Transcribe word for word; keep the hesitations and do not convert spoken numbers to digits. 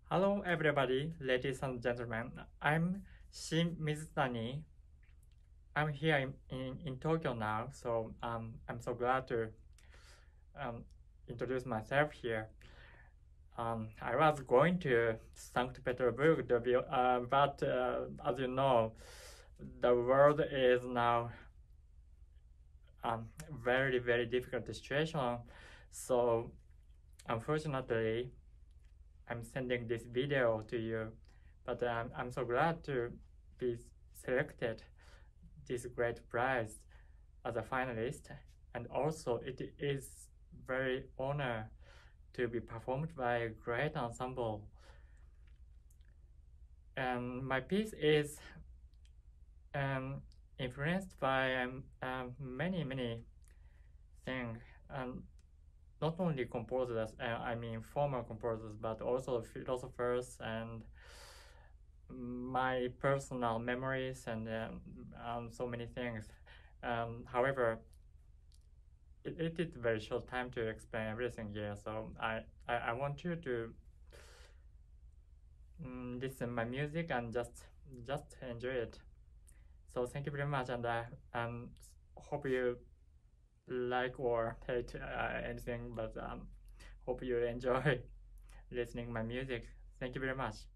Hello, everybody, ladies and gentlemen. I'm Shin Mizutani. I'm here in, in, in Tokyo now, so um, I'm so glad to um, introduce myself here. Um, I was going to Saint Petersburg, to be, uh, but uh, as you know, the world is now um, very, very difficult situation. So, unfortunately, I'm sending this video to you, but um, I'm so glad to be selected this great prize as a finalist, and also it is very honor to be performed by a great ensemble. And my piece is um, influenced by um, um, many many things, and not only composers, uh, I mean former composers, but also philosophers and my personal memories and um, um, so many things. Um, however, it, it is very short time to explain everything here, so I, I, I want you to um, listen my music and just just enjoy it. So thank you very much, and I um, hope you like or hate uh, anything, but um, hope you enjoy listening my music. Thank you very much.